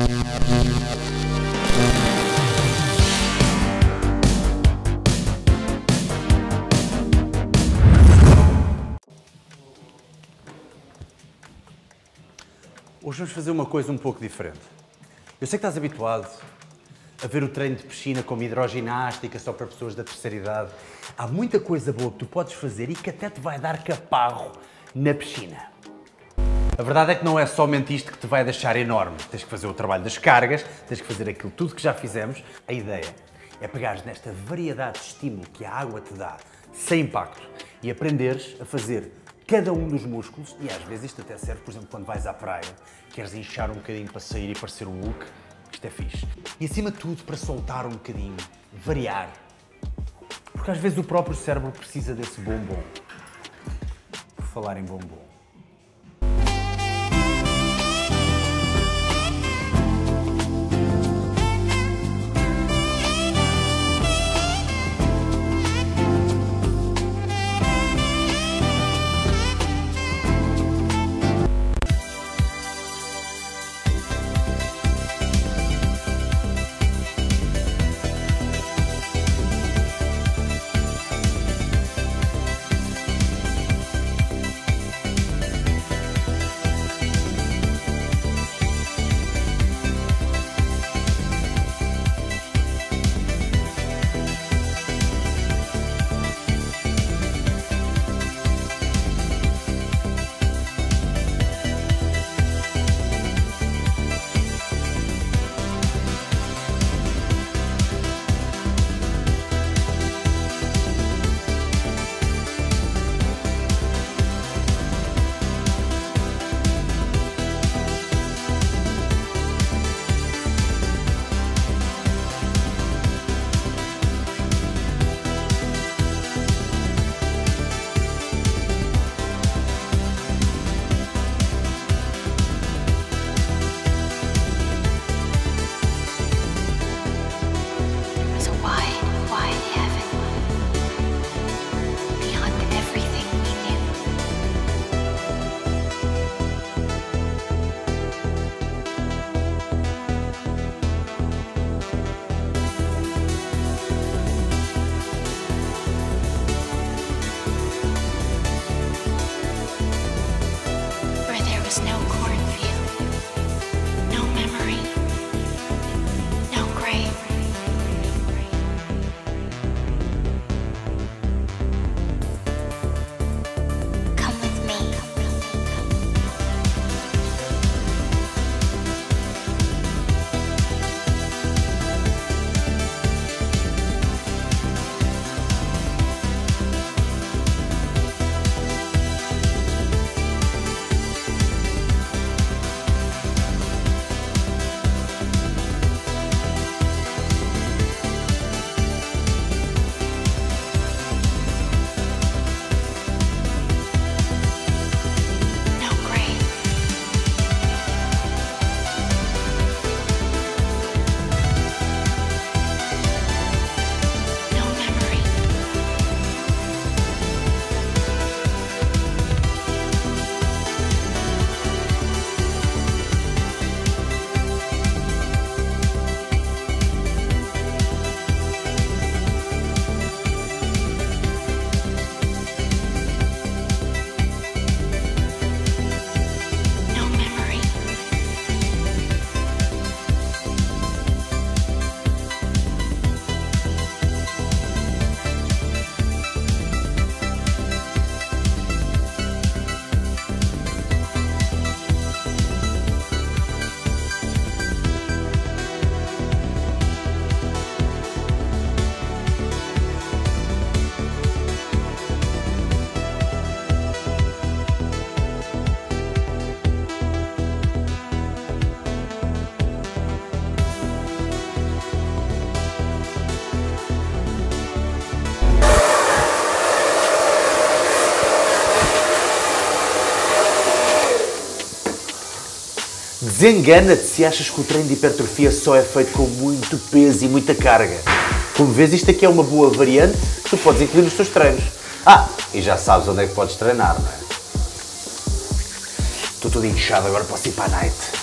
Hoje vamos fazer uma coisa um pouco diferente. Eu sei que estás habituado a ver o treino de piscina como hidroginástica só para pessoas da terceira idade. Há muita coisa boa que tu podes fazer e que até te vai dar caparro na piscina. A verdade é que não é somente isto que te vai deixar enorme. Tens que fazer o trabalho das cargas, tens que fazer aquilo tudo que já fizemos. A ideia é pegares nesta variedade de estímulo que a água te dá, sem impacto, e aprenderes a fazer cada um dos músculos, e às vezes isto até serve, por exemplo, quando vais à praia, queres inchar um bocadinho para sair e parecer um Hulk, isto é fixe. E acima de tudo, para soltar um bocadinho, variar. Porque às vezes o próprio cérebro precisa desse bombom. Por falar em bombom. Desengana-te se achas que o treino de hipertrofia só é feito com muito peso e muita carga. Como vês, isto aqui é uma boa variante que tu podes incluir nos teus treinos. Ah, e já sabes onde é que podes treinar, não é? Estou todo inchado, agora posso ir para a night.